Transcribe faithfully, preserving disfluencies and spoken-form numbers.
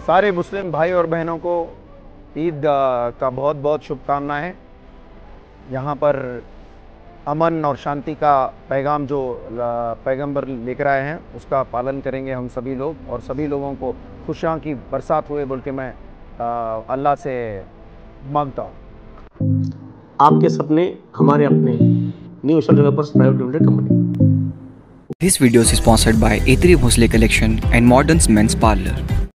सारे मुस्लिम भाई और बहनों को ईद का बहुत बहुत शुभकामनाएं। यहाँ पर अमन और शांति का पैगाम जो पैगंबर लेकर आए हैं उसका पालन करेंगे हम सभी लोग, और सभी लोगों को खुशियाँ की बरसात हुए बोल के मैं अल्लाह से मांगता हूँ। आपके सपने हमारे अपने, new Vishal developers private limited company. This video is sponsored by A three Bhosle Collection and Modern Men's Parlor.